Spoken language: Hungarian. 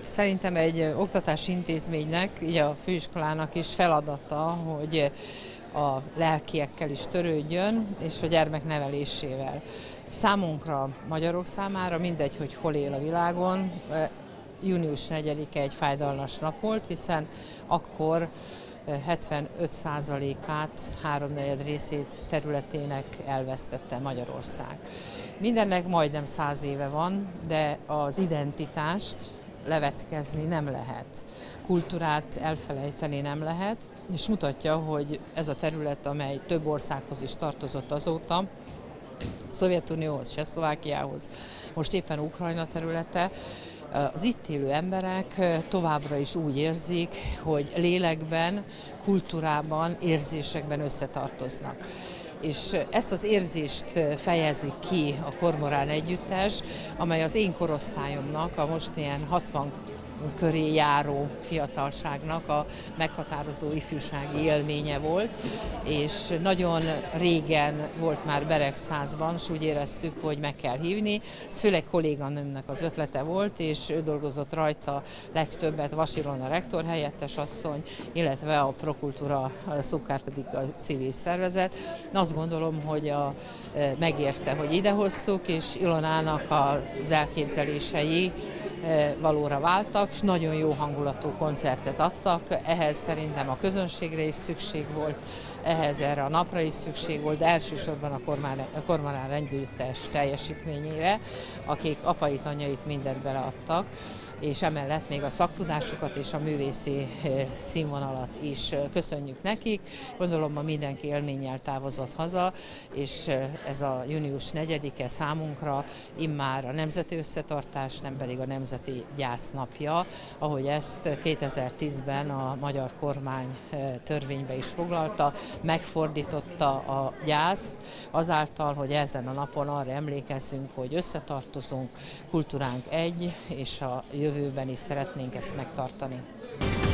Szerintem egy oktatási intézménynek, ugye a főiskolának is feladata, hogy a lelkiekkel is törődjön, és a gyermek nevelésével. Számunkra, magyarok számára mindegy, hogy hol él a világon, június 4-e egy fájdalmas nap volt, hiszen akkor 75%-át, háromnegyed részét területének elvesztette Magyarország. Mindennek majdnem 100 éve van, de az identitást levetkezni nem lehet. Kultúrát elfelejteni nem lehet, és mutatja, hogy ez a terület, amely több országhoz is tartozott azóta, Szovjetunióhoz, Csehszlovákiához, most éppen Ukrajna területe, az itt élő emberek továbbra is úgy érzik, hogy lélekben, kultúrában, érzésekben összetartoznak. És ezt az érzést fejezi ki a Kormorán Együttes, amely az én korosztályomnak, a most ilyen 60 köré járó fiatalságnak a meghatározó ifjúsági élménye volt, és nagyon régen volt már Beregszázban, és úgy éreztük, hogy meg kell hívni. Ez főleg kolléganőmnek az ötlete volt, és ő dolgozott rajta legtöbbet, Vas Ilona rektor helyettes asszony, illetve a Prokultúra, a Szubkár pedig a civil szervezet. Azt gondolom, hogy megérte, hogy idehoztuk, és Ilonának az elképzelései valóra váltak, és nagyon jó hangulatú koncertet adtak. Ehhez szerintem a közönségre is szükség volt, ehhez erre a napra is szükség volt, de elsősorban a Kormorán Együttes teljesítményére, akik apait, anyait mindent beleadtak, és emellett még a szaktudásukat és a művészi színvonalat is köszönjük nekik. Gondolom, ma mindenki élménnyel távozott haza, és ez a június 4-e számunkra immár a nemzeti összetartás, nem pedig a nemzeti gyász napja, ahogy ezt 2010-ben a magyar kormány törvénybe is foglalta, megfordította a gyászt, azáltal, hogy ezen a napon arra emlékezzünk, hogy összetartozunk, kultúránk egy, és a jövőben is szeretnénk ezt megtartani.